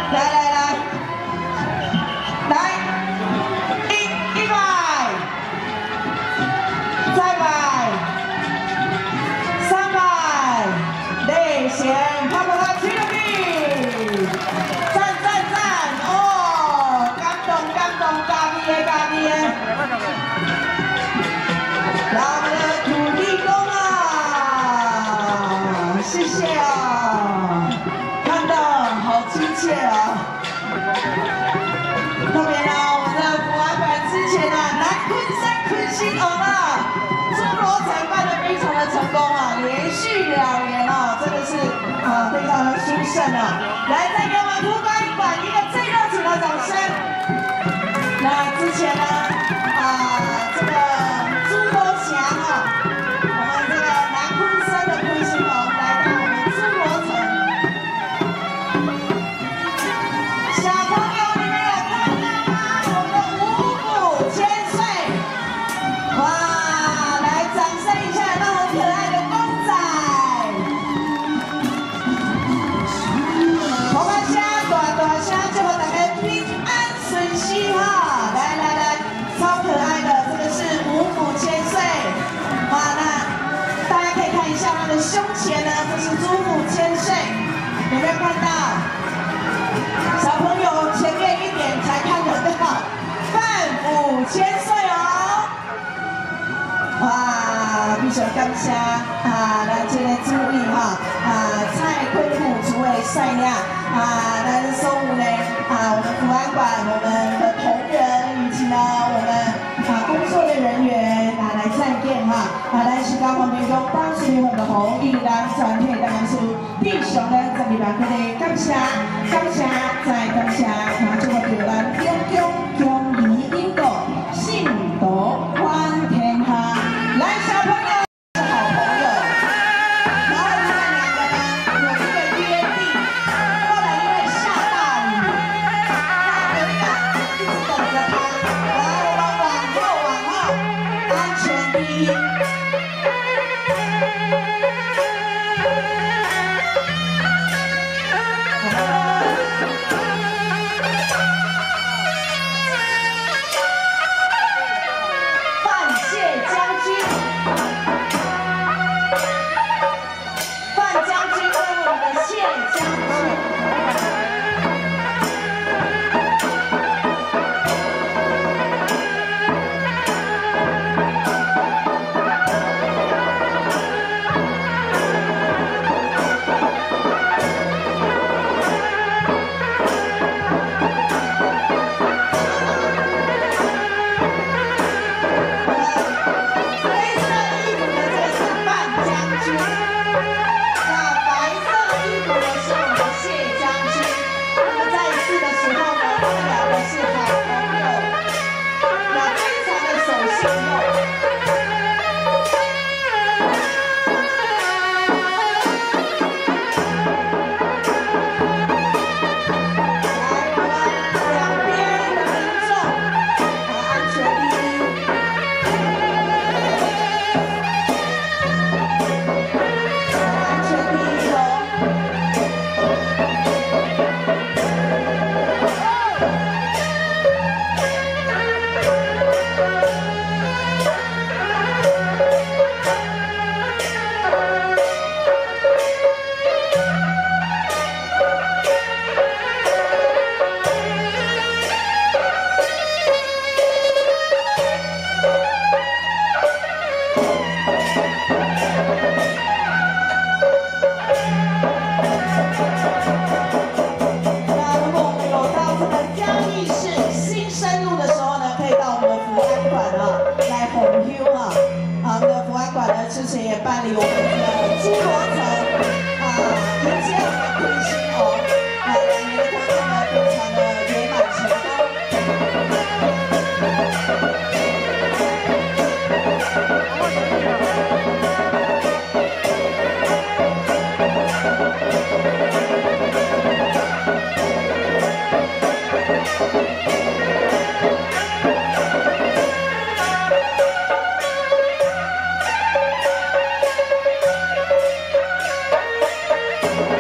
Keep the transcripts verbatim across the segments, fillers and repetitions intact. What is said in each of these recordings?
来来来，来，一一百，再百，三百，内线啪啪啪起来去，赞赞赞哦，感动感动，加你的加你的，让我们的土地公啊，谢谢啊，看到好亲切啊。 特别呢，我们的福安馆之前呢，南昆山昆新鹅啊，侏罗城办得非常的成功啊，连续两年啊，真的是啊非常的殊胜啊！来，再给我们福安馆一个最热情的掌声。那之前呢，啊这个猪头侠啊，我们这个南昆山的昆新鹅来到我们侏罗城，小朋友。 胸前呢，这是祖母千岁，有没有看到？小朋友前面一点才看得到，范府千岁哦！哇，非常感谢啊，咱这个主委哈啊，蔡坤富主委帅亮啊，咱所有呢啊，我们福安馆我们的同仁以及呢我们啊工作的人员啊来赞见哈啊，咱是讲我们用当时我们的好意咱全体当然是弟兄呢在里边佢哋感谢感谢再感谢啊，祝福咱中中中义英国幸福欢天下，来小朋友。 之前也办理我们的侏罗城啊，迎接我们昆新鹅，啊，两年的活动呢非常的圆满成功。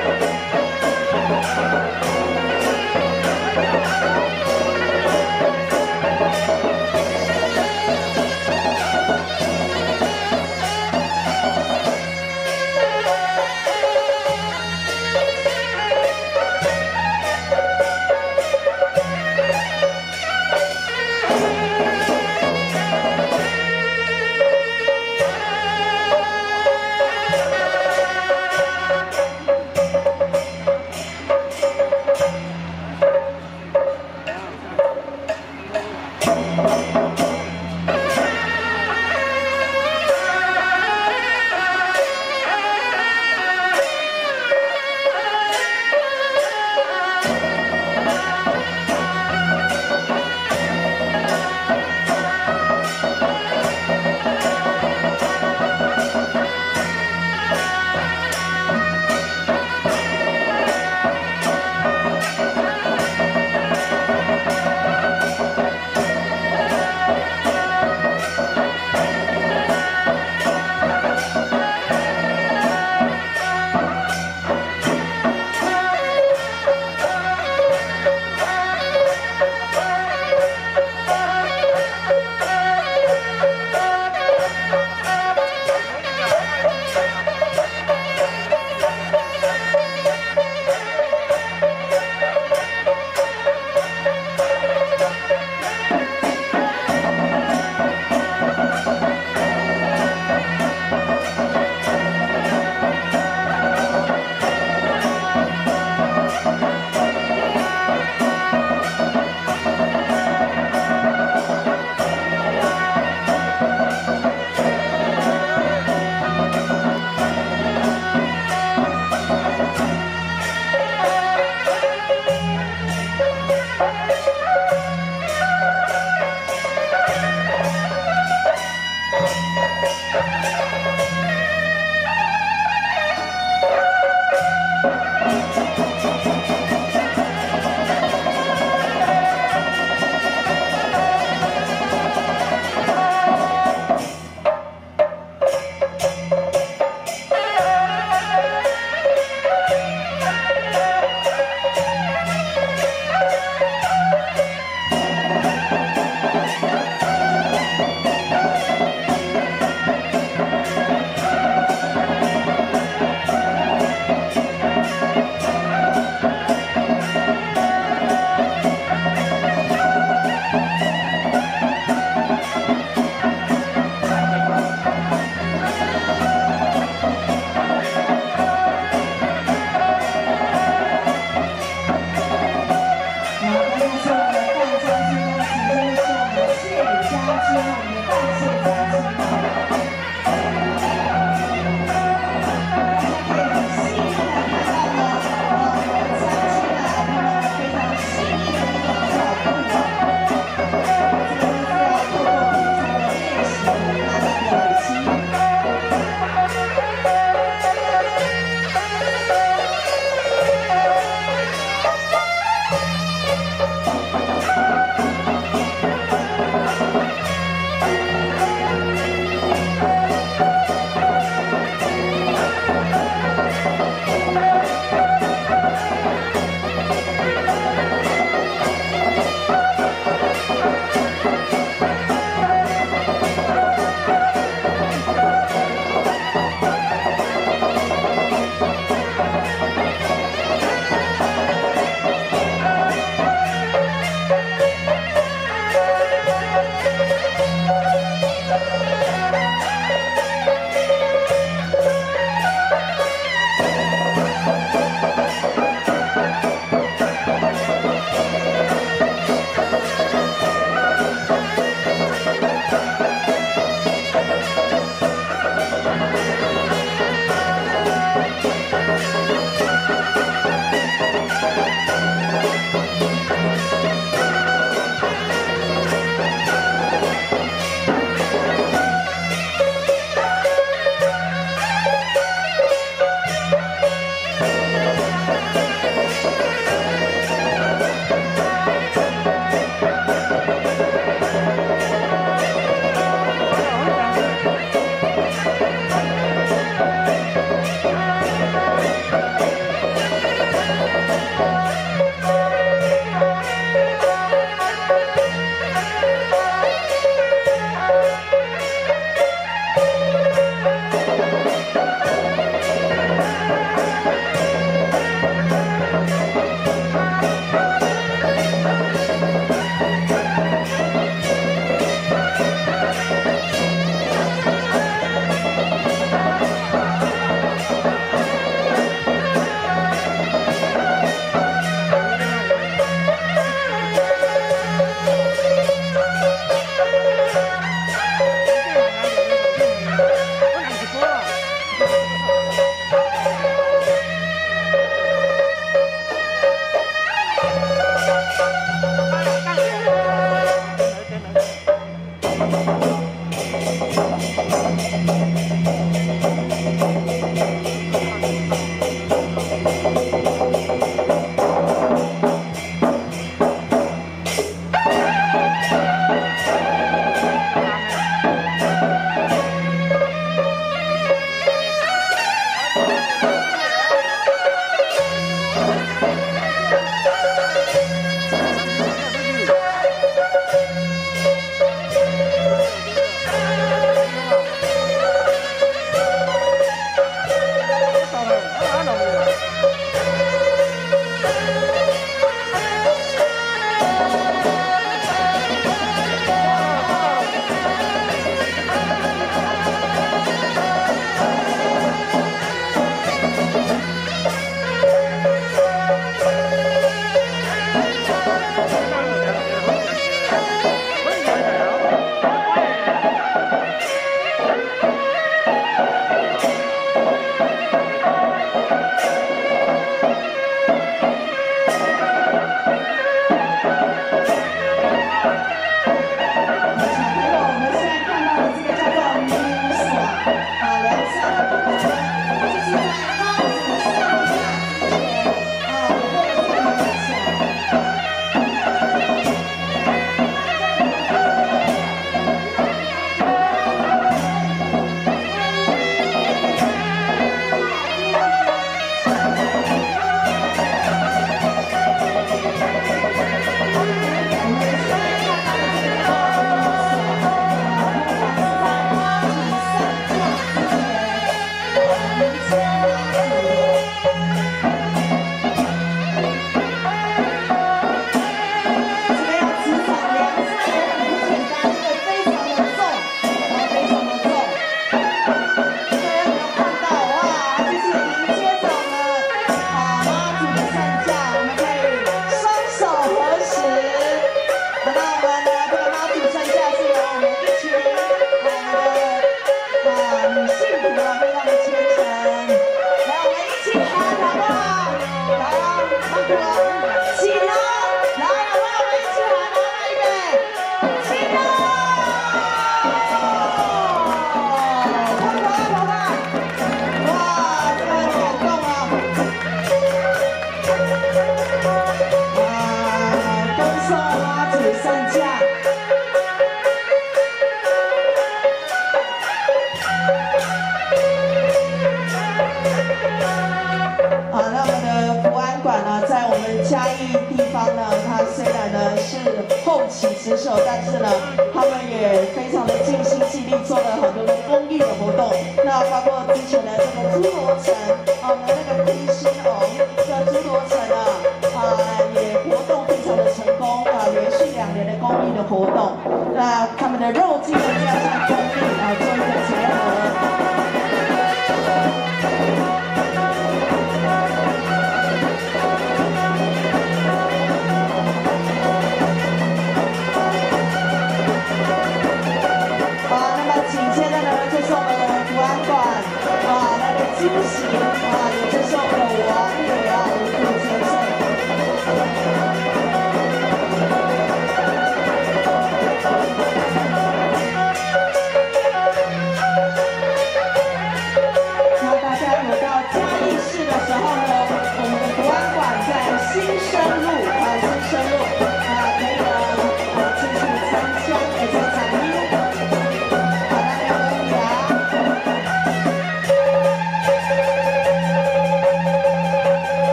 嘉义地方呢，它虽然呢是后起之秀，但是呢，他们也非常的尽心尽力，做了很多的公益的活动。那包括之前的这个侏罗城，啊，我们那个冰心哦，这个侏罗城啊，啊，也活动非常的成功啊，连续两年的公益的活动。那他们的肉鸡呢，加上公益啊，做一个结合。